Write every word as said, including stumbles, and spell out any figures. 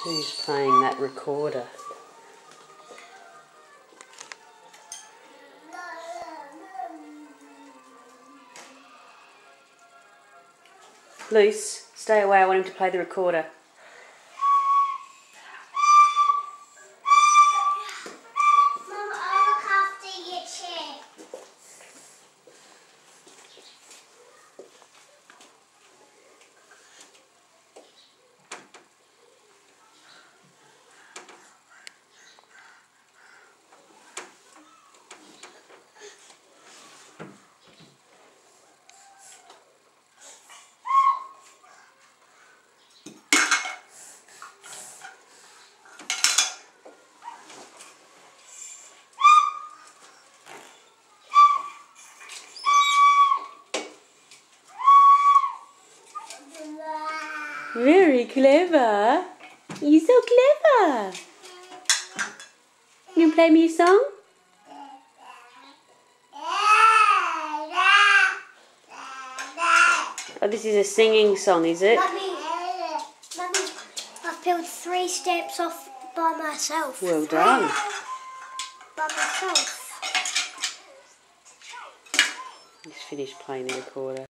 Who's playing that recorder? Luce, stay away, I want him to play the recorder. Mum, I'll look after your chair. Very clever. You're so clever. You play me a song? Oh, this is a singing song, is it? Mummy, Mummy, I've peeled three steps off by myself. Well done. By myself. He's finished playing the recorder.